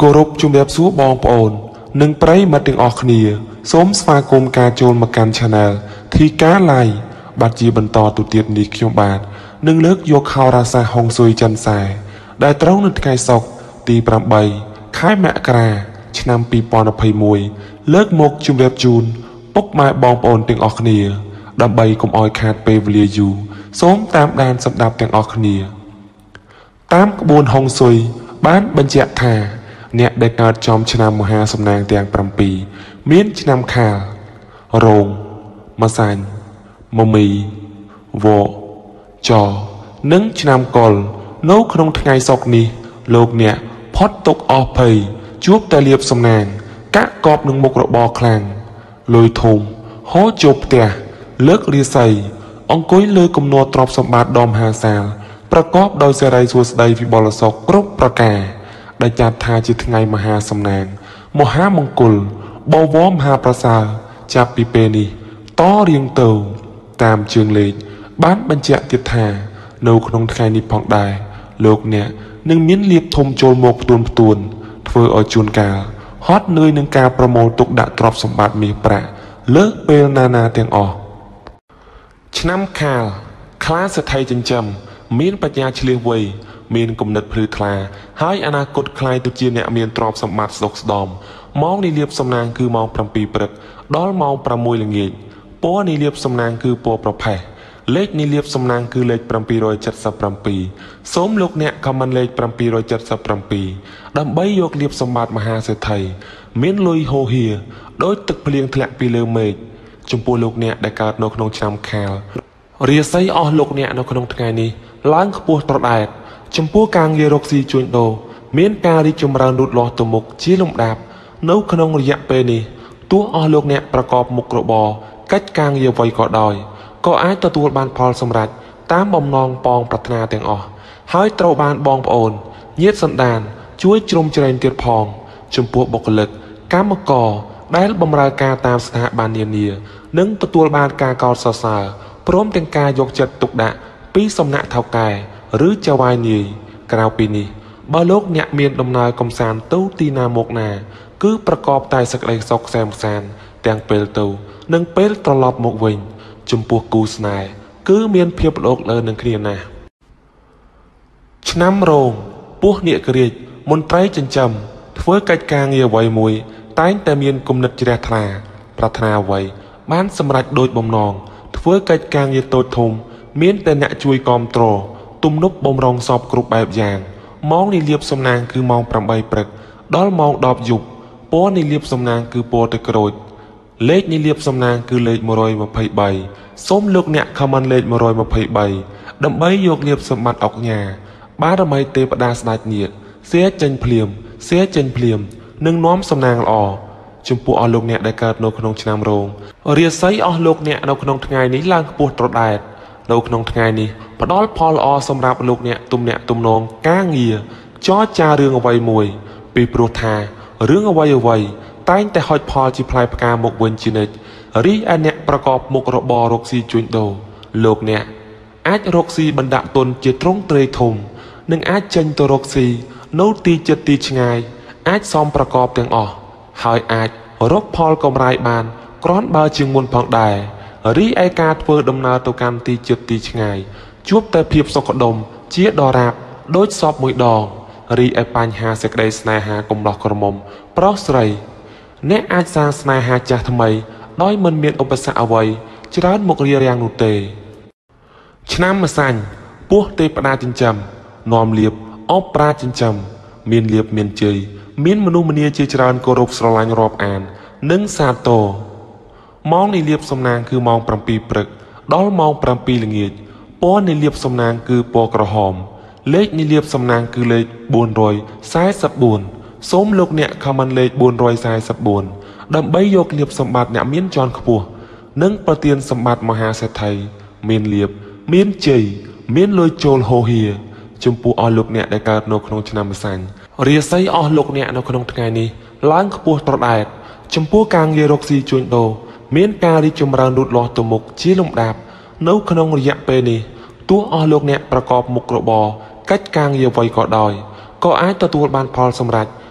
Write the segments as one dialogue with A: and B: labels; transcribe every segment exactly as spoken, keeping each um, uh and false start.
A: គោរពជំរាបសួរបងប្អូននិងប្រិយមិត្តទាំងអស់គ្នាសូមស្វាគមន៍ការចូលមកកាន់ Channel ធីកាឡៃបាទជាបន្តទៅទៀតនេះខ្ញុំបាទនឹងលើកយកខោរាសាហុងស៊ុយច័ន្ទសែដែលត្រូវនៅថ្ងៃសុក្រទីប្រាំបីខែមករាឆ្នាំពីរពាន់ยี่สิบเอ็ดលើកមកជម្រាបជូនពុកម៉ែបងប្អូនទាំងអស់គ្នាដើម្បីកុំឲ្យខាតពេលវេលាយូរសូមតាមដានស្ដាប់ទាំងអស់គ្នាតាមក្បួនហុងស៊ុយបានបញ្ជាក់ថាអ្នកដែលកើតចំឆ្នាំមហាសំណាងទាំងប្រាំពីរមានឆ្នាំខាលរោងម្សាញ់មមីវចនិងឆ្នាំកុលនៅក្នុងថ្ងៃសុក្រនេះលោកអ្នកផុតទុកអស់ភ័យជួបតែលៀបសំណាងកាក់កបនឹងមុខរបរខ្លាំងលុយធំហោជោផ្ទះលើករាសីអង្គុយលើគំនរទ្រព្យសម្បត្តិដ៏មហាសាលប្រកបដោយសេរីសួស្តីវិបុលសុខគ្រប់ប្រការដែលចាត់ថាជាថ្ងៃមហាសំណាងមហាមង្គលបវរមហាប្រសើរចាប់ពីពេលនេះតរៀងទៅតាមជើងលេខបានបញ្ជាក់ទៀតថានៅក្នុងថ្ងៃនេះផងដែរលោកអ្នកនឹងមានលៀបធំចូលមកផ្ទួនផ្ទួនធ្វើឲ្យជួនកាលហត់នឿយនឹងការប្រមូលទុកដាក់ទ្រព្យសម្បត្តិមាសប្រាក់លើកពេលណានាទាំងអស់ឆ្នាំខាលខ្លាសេដ្ឋីចិញ្ចឹមមានបញ្ញាឆ្លៀសវៃមានគំនិតភ្លឺថ្លាហើយអនាគតคล้ายទៅជាអ្នកមានទ្រព្យសម្បត្តិស្ដុកស្ដំម៉ោងនេះលៀបសំណាងគឺម៉ោងប្រាំពីរព្រឹកដល់ម៉ោងប្រាំមួយល្ងាចពណ៌នេះលៀបសំណាងគឺពណ៌ប្រផេះលេខនេះលៀបសំណាងគឺលេខប្រាំពីររយចិតសិបប្រាំពីរសូមលោកអ្នកខមមិនលេខប្រាំពីររយចិតសិបប្រាំពីរដើម្បីយកលៀបសម្បត្តិមហាសេដ្ឋីមានលុយហូរហៀដោយទឹកភ្លៀងធ្លាក់ពីលើមេឃចំពោះលោកអ្នកដែលកើតនៅក្នុងឆ្នាំខាលរាសីអស់លោកអ្នកនៅក្នុងថ្ងៃនេះឡើងខ្ពស់ត្រដែតចំពោះការងាររកស៊ីជួញដូរមានការរីកចម្រើនលូតលាស់ទៅមុខជាលំដាប់នៅក្នុងរយៈពេលនេះទោះអស់លោកអ្នកប្រកបមុខរបរកិច្ចការងារអ្វីក៏ដោយក៏អាចទទួលបានផលសម្រេចតាមបំណងប៉ងប្រាថ្នាទាំងអស់ហើយត្រូវបានបងប្អូនញាតិសន្តានជួយជ្រោមជ្រែងទៀតផងចំពោះបុគ្គលិកកម្មករដែលបម្រើការតាមស្ថាប័ននានានឹងទទួលបានការកោតសរសើរព្រមទាំងការយកចិត្តទុកដាក់ពីសំណាក់ថៅកែឬចៅហ្វាយនាយក្រៅពីនេះបើលោកអ្នកមានដំណើរកំសាន្តទៅទីណាមកណាគឺប្រកបតែសេចក្តីសុខសែនសានទាំងពេលទៅនិងពេលត្រឡប់មកវិញចំពោះគូស្នេហ៍គឺមានភាពលោកលើនឹងគ្នាណាស់ឆ្នាំរោងពស់នាគរាជមន្ត្រីចិញ្ចឹមធ្វើកិច្ចការងារអ្វីមួយតែងតែមានគំនិតជ្រះថ្លាប្រាថ្នាអ្វីបានសម្រេចដូចបំណងធ្វើកិច្ចការងារតូចធំមានតែអ្នកជួយគាំទ្រទំនប់បំរុងសពគ្រប់បែបយ៉ាងម៉ោងនេះលៀបសំណាងគឺម៉ោងប្រាំបីព្រឹកដល់ម៉ោងដប់យប់ពណ៌នេះលៀបសំណាងគឺពណ៌ទឹកក្រូចលេខនេះលៀបសំណាងគឺលេខមួយរយម្ភៃបីសូមលោកអ្នកខមមិនលេខមួយរយម្ភៃបីដើម្បីយកលៀបសម្បត្តិអុកញ៉ាបារមីទេវតាស្ដេចញាតិសៀចេញភ្លាមសៀចេញភ្លាមនឹងនាំសំណាងល្អចំពោះអស់លោកអ្នកដែលកើតនៅក្នុងឆ្នាំរោងរាសីអស់លោកអ្នកនៅក្នុងថ្ងៃនេះឡើងខ្ពស់ត្រដែតនៅក្នុងថ្ងៃនេះផ្ដល់ផលល្អសម្រាប់លោកអ្នកទំនាក់ទំនងការងារចរចារឿងអ្វីមួយពីព្រោះថារឿងអ្វីអ្វីតែងតែហុចផលជាផ្លែផ្កាមកវិញជានិច្ចរីឯអ្នកប្រកបមុខរបររកស៊ីជួញដូរលោកអ្នកអាចរកស៊ីបណ្ដាក់ទុនជាត្រង់ត្រេធំនិងអាចចេញទៅរកស៊ីនៅទីជិតទីឆ្ងាយអាចសមប្រកបទាំងអស់ហើយអាចរកផលកម្រៃបានគ្រាន់បើជាងមុនផងដែររីឯការធ្វើដំណើរទៅកាន់ទីជិតទីឆ្ងាយជួបតែភាពសុខដុមជាដរាបដូចសពមួយដងរីឯបញ្ហាសេចក្តីស្នេហាកំឡោះក្រមុំប្រុសស្រីអ្នកអាចសាងស្នេហាចាស់ថ្មីដោយមិនមានឧបសគ្គអ្វីច្រើនមករារាំងនោះទេឆ្នាំម្សាញ់ពស់ទេវតាចិញ្ចឹមនាំលៀបអបប្រាចិញ្ចឹមមានលៀបមានជ័យមានមនុស្សម្នាជាច្រើនគោរពស្រឡាញ់រាប់អាននិងសាទរម៉ោងនេះលៀបសំណាងគឺម៉ោងប្រាំពីរព្រឹកដល់ម៉ោងប្រាំពីរល្ងាចពណ៌នេះលៀបសំណាងគឺពណ៌ក្រហមលេខនេះលៀបសំណាងគឺលេខបួនរយសែសិបបួនសូមលោកអ្នកខមមិនលេខបួនរយសែសិបបួនដើម្បីយកលៀបសម្បត្តិអ្នកមានជាន់ខ្ពស់និងប្រទានសម្បត្តិមហាសេដ្ឋីមានលៀបមានជ័យមានលុយចូលហូរហៀចំពោះអស់លោកអ្នកដែលកើតនៅក្នុងឆ្នាំម្សាញ់រាសីអស់លោកអ្នកនៅក្នុងថ្ងៃនេះឡើងខ្ពស់ត្រដែតចំពោះការងាររកស៊ីជួញដូរមានការរីកចម្រើនលូតលាស់ទៅមុខជាលំដាប់នៅក្នុងរយៈពេលនេះទោះអស់លោកអ្នកប្រកបមុខរបរកិច្ចការងារអ្វីក៏ដោយក៏អាចទទួលបានផលសម្រេច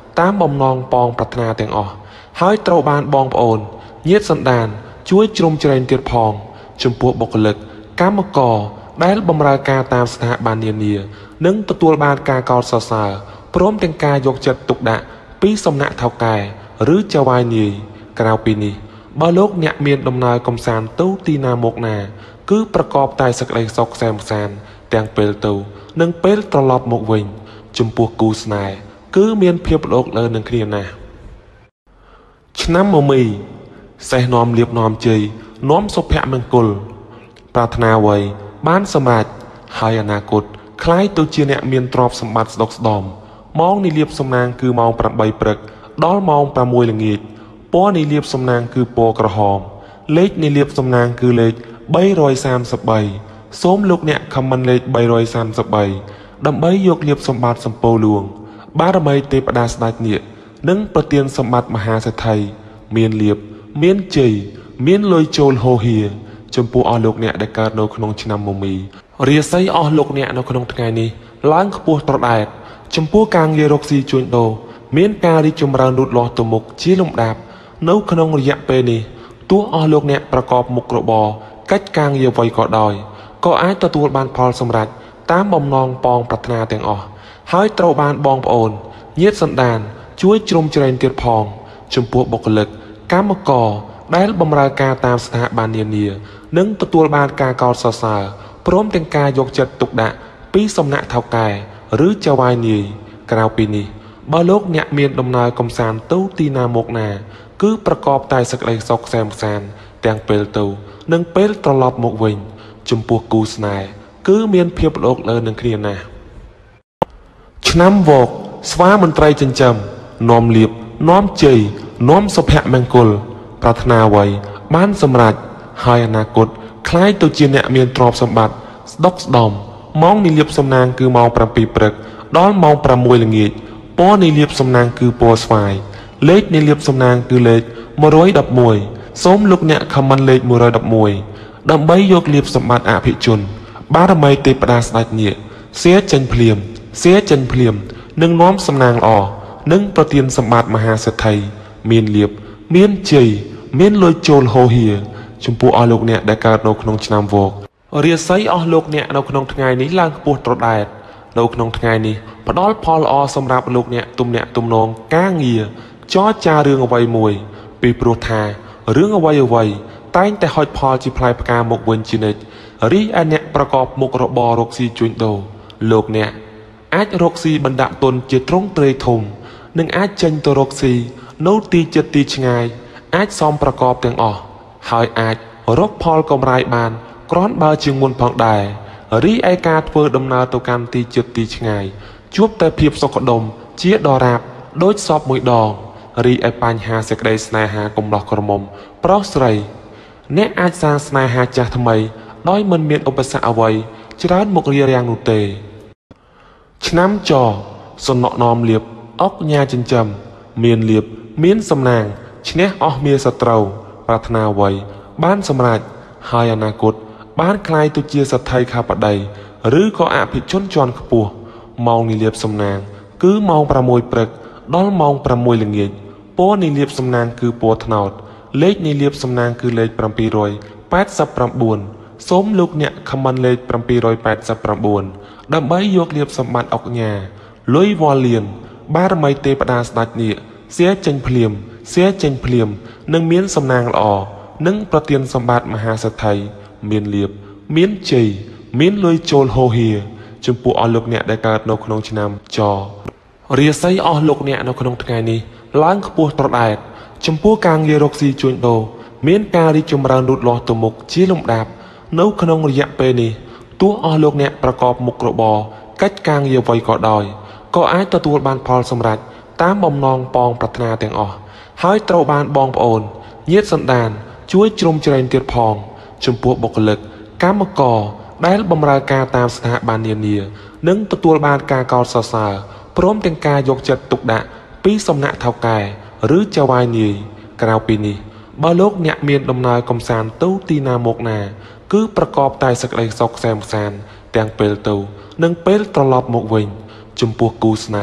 A: តាមបំណងប៉ងប្រាថ្នាទាំងអស់ហើយត្រូវបានបងប្អូនញាតិសន្តានជួយជ្រោមជ្រែងទៀតផងចំពោះបុគ្គលិកកម្មករដែលបម្រើការតាមស្ថាប័ននានានិងទទួលបានការកោតសរសើរព្រមទាំងការយកចិត្តទុកដាក់ពីសំណាក់ថៅកែឬចៅហ្វាយនាយក្រៅពីនេះបើលោកអ្នកមានដំណើរកំសាន្តទៅទីណាមកណាគឺប្រកបតែសេចក្តីសុខសែនសានទាំងពេលទៅនិងពេលត្រឡប់មកវិញចំពោះគូស្នេហ៍គឺមានភាពលោកលើនឹងគ្នាណាស់ឆ្នាំមមីសេះនាំលៀបនាំជ័យនាំសុភមង្គលប្រាថ្នាអ្វីបានសម្រេចហើយអនាគតคล้ายទៅជាអ្នកមានទ្រព្យសម្បត្តិស្ដុកស្ដំម៉ោងនេះលៀបសំណាងគឺម៉ោងប្រាំបីព្រឹកដល់ម៉ោងប្រាំមួយល្ងាចពណ៌នេះលៀបសំណាងគឺពណ៌ក្រហមលេខនេះលៀបសំណាងគឺលេខបីរយសាមសិបបីសូមលោកអ្នកខមមិនលេខបីរយសាមសិបបីដើម្បីយកលៀបសម្បត្តិសម្ពោលួងបារមីទេពតាស្ដេចនាគនិងប្រទានសម្បត្តិមហាសេដ្ឋីមានលៀបមានជ័យមានលុយចូលហូហៀចំពោះអស់លោកអ្នកដែលកើតនៅក្នុងឆ្នាំមមីរាសីអស់លោកអ្នកនៅក្នុងថ្ងៃនេះឡើងខ្ពស់ត្រដែតចំពោះការងាររកស៊ីជួញដូរមានការរីកចម្រើនលូតលាស់ទៅមុខជាលំដាប់នៅក្នុងរយៈពេលនេះទោះអស់លោកអ្នកប្រកបមុខរបរកិច្ចការងារអ្វីក៏ដោយក៏អាចទទួលបានផលសម្រេចតាមបំណងប៉ងប្រាថ្នាទាំងអស់ហើយត្រូវបានបងប្អូនញាតិសន្តានជួយជ្រោមជ្រែងទៀតផងចំពោះបុគ្គលិកកម្មករដែលបម្រើការតាមស្ថាប័ននានានិងទទួលបានការកោតសរសើរព្រមទាំងការយកចិត្តទុកដាក់ពីសំណាក់ថៅកែឬចៅហ្វាយនាយក្រៅពីនេះបើលោកអ្នកមានដំណើរកំសាន្តទៅទីណាមកណាគឺប្រកបតែសេចក្តីសុខសែនសានទាំងពេលទៅនិងពេលត្រឡប់មកវិញចំពោះគូស្នេហ៍គឺមានភាពលោកលើនឹងគ្នាណាស់ឆ្នាំវកស្វាមន្ត្រីចិញ្ចឹមនាំលៀបនាំជ័យនាំសុភមង្គលប្រាថ្នាអ្វីបានសម្រេចហើយអនាគតคล้ายទៅជាអ្នកមានទ្រព្យសម្បត្តិស្ដុកស្ដំម៉ោងនេះលៀបសំណាងគឺម៉ោងប្រាំពីរព្រឹកដល់ម៉ោងប្រាំមួយល្ងាចពណ៌នេះលៀបសំណាងគឺពណ៌ស្វាយលេខនេះលៀបសំណាងគឺលេខមួយរយដប់មួយសូមលោកអ្នកខមមិនលេខមួយរយដប់មួយដើម្បីយកលៀបសម្បត្តិអភិជនបារមីទេពតាស្ដេចនាគសៀចេញភ្លាមសៀចេញភ្លាមនឹងនាំសំណាងល្អនិងប្រទានសម្បត្តិមហាសេដ្ឋីមានលៀបមានជ័យមានលុយចូលហូហៀចំពោះអស់លោកអ្នកដែលកើតនៅក្នុងឆ្នាំវករាសីអស់លោកអ្នកនៅក្នុងថ្ងៃនេះឡើងខ្ពស់ត្រដែតនៅក្នុងថ្ងៃនេះផ្ដល់ផលល្អសម្រាប់លោកអ្នកទំនាក់ទំនងការងារចរចារឿងអ្វីមួយពីព្រោះថារឿងអ្វីអ្វីតែងតែហុចផលជាផ្លែផ្កាមកវិញជានិច្ចរីឯអ្នកប្រកបមុខរបររកស៊ីជួញដូរលោកអ្នកអាចរកស៊ីបណ្ដាក់ទុនជាទ្រង់ទ្រាយធំនិងអាចចេញទៅរកស៊ីនៅទីជិតទីឆ្ងាយអាចសមប្រកបទាំងអស់ហើយអាចរកផលកម្រៃបានគ្រាន់បើជាងមុនផងដែររីឯការធ្វើដំណើរទៅកាន់ទីជិតទីឆ្ងាយជួបតែភាពសុខដុមជាដរាបដូចសពមួយដងរីឯបញ្ហាសេចក្តីស្នេហាកំឡោះក្រមុំប្រុសស្រីអ្នកអាចសាងស្នេហាចាស់ថ្មីដោយមិនមានឧបសគ្គអ្វីច្រើនមុខរារាំងនោះទេឆ្នាំចសំណក់នាំលៀបអុកញ៉ាចិញ្ចឹមមានលៀបមានសំណាងឈ្នះអស់មាសត្រូវប្រាថ្នាអ្វីបានសម្រេចហើយអនាគតបានคล้ายទៅជាសទ្ធិខាបតីឬក៏អភិជនជាន់ខ្ពស់ម៉ោងនេះលៀបសំណាងគឺម៉ោងប្រាំមួយព្រឹកដល់ម៉ោងប្រាំមួយល្ងាចពណ៌នេះលៀបសំណាងគឺពណ៌ត្នោតលេខនេះលៀបសំណាងគឺលេខប្រាំពីររយប៉ែតសិបប្រាំបួនសូមលោកអ្នកខមមិនលេខប្រាំពីររយប៉ែតសិបប្រាំបួនដើម្បីយកលៀបសម្បត្តិអុកញ៉ាលុយវ៉ាលៀនបារមីទេពតាស្ដេចនាគសៀចេញភ្លាមសៀចេញភ្លាមនឹងមានសំណាងល្អនិងប្រទានសម្បត្តិមហាសេដ្ឋីមានលៀបមានជ័យមានលុយចូលហូហៀចំពោះអស់លោកអ្នកដែលកើតនៅក្នុងឆ្នាំចរាសីអស់លោកអ្នកនៅក្នុងថ្ងៃនេះឡើងខ្ពស់ត្រដែតចំពោះការងាររកស៊ីជួញដូរមានការរីកចម្រើនលូតលាស់ទៅមុខជាលំដាប់នៅក្នុងរយៈពេលនេះទោះអស់លោកអ្នកប្រកបមុខរបរកិច្ចការងារអ្វីក៏ដោយក៏អាចទទួលបានផលសម្រេចតាមបំណងប៉ងប្រាថ្នាទាំងអស់ហើយត្រូវបានបងប្អូនញាតិសន្តានជួយជ្រោមជ្រែងទៀតផងចំពោះបុគ្គលិកកម្មករដែលបម្រើការតាមស្ថាប័ននានានិងទទួលបានការកោតសរសើរព្រមទាំងការយកចិត្តទុកដាក់ពីសំណាក់ថៅកែឬចៅហ្វាយនាយក្រៅពីនេះបើលោកអ្នកមានដំណើរកំសាន្តទៅទីណាមកណាគឺប្រកបតែសេចក្តីសុខសែនសានទាំងពេលទៅនិងពេលត្រឡប់មកវិញចំពោះគូស្នេហ៍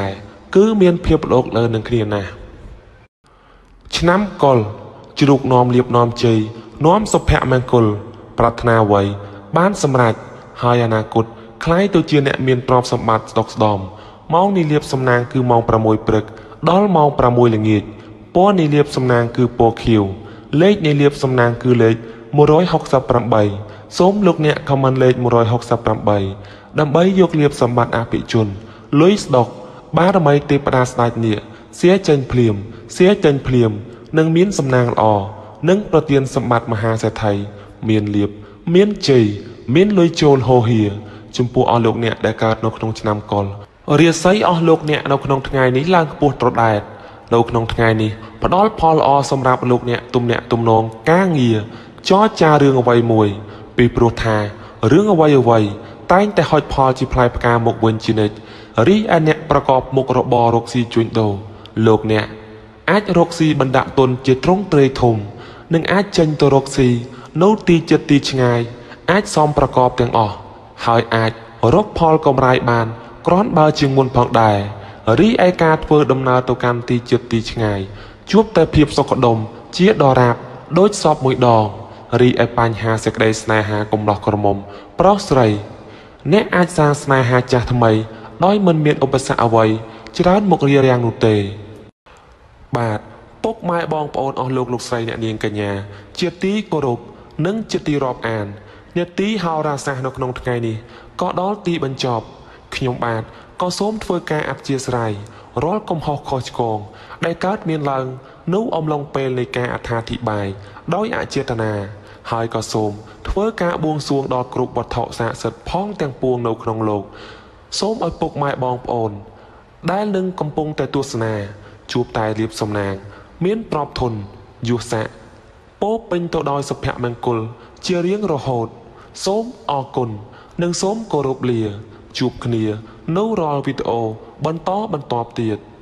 A: គឺមានភាពលោកលើនឹងគ្នាណាស់ឆ្នាំកុលជ្រូកនាំលៀបនាំជ័យនាំសុភមង្គលប្រាថ្នាអ្វីបានសម្រេចហើយអនាគតคล้ายទៅជាអ្នកមានទ្រព្យសម្បត្តិស្ដុកស្ដំម៉ោងនីលៀបសំណាងគឺម៉ោងប្រាំមួយព្រឹកដល់ម៉ោងប្រាំមួយល្ងាចពណ៌នីលៀបសំណាងគឺពណ៌ខៀវលេខនីលៀបសំណាងគឺលេខមួយរយហុកសិបប្រាំបីសូមលោកអ្នកខមមិនលេខមួយរយហុកសិបប្រាំបីដើម្បីយកលៀបសម្បត្តិអភិជនលុយស្ដុកបារមីទេពតាស្ដេចនាគសៀចេញភ្លាមសៀចេញភ្លាមនឹងមានសំណាងល្អនិងប្រទានសម្បត្តិមហាសេដ្ឋីមានលៀបមានជ័យមានលុយចូលហូហៀចំពោះអស់លោកអ្នកដែលកើតនៅក្នុងឆ្នាំកុលរាសីអស់លោកអ្នកនៅក្នុងថ្ងៃនេះឡើងខ្ពស់ត្រដែតនៅក្នុងថ្ងៃនេះផ្ដល់ផលល្អសម្រាប់លោកអ្នកទំនាក់ទំនងការងារចរចារឿងអ្វីមួយពីព្រោះថារឿងអ្វីអ្វីតែងតែហុចផលជាផ្លែផ្កាមកវិញជានិច្ចរីឯអ្នកប្រកបមុខរបររកស៊ីជួញដូរលោកអ្នកអាចរកស៊ីបណ្ដាក់ទុនជាត្រង់ត្រេធំនិងអាចចេញទៅរកស៊ីនៅទីចិត្តទីឆ្ងាយអាចសមប្រកបទាំងអស់ហើយអាចរកផលកម្រៃបានគ្រាន់បើជាងមុនផងដែររីឯការធ្វើដំណើរទៅកាន់ទីចិត្តទីឆ្ងាយជួបតែភាពសុខដុមជាដរាបដូចសពមួយដងរីឯបញ្ហាសេចក្តីស្នេហាកំឡោះក្រមុំប្រុសស្រីអ្នកអាចសាងស្នេហាចាស់ថ្មីដោយមិនមានឧបសគ្គអ្វីច្រើនមុខរារាំងនោះទេបាទពុកម៉ែបងប្អូនអស់លោកលោកស្រីអ្នកនាងកញ្ញាជាទីគោរពនិងជាទីរាប់អាននាទីហោរាសាស្ត្រនៅក្នុងថ្ងៃនេះក៏ដល់ទីបញ្ចប់ខ្ញុំបាទក៏សូមធ្វើការអធិស្ឋានរាល់កំហុសខុសឆ្គងដែលកើតមានឡើងនៅអំឡុងពេលនៃការអត្ថាធិប្បាយដោយអចេតនាហើយក៏សូមធ្វើការបួងសួងដល់គ្រប់វត្ថុស័ក្តិសិទ្ធិផងទាំងពួងនៅក្នុងលោកសូមឲ្យពុកម៉ែបងប្អូនដែលនឹងកំពុងតែទស្សនាជួបតែលៀបសំណាងមានប្រពធនយុស័កពោពេញទៅដោយសុភមង្គលជារៀងរហូតសូមអរគុណនិងសូមគោរពលាជួបគ្នានៅរាល់វីដេអូបន្តបន្តទៀត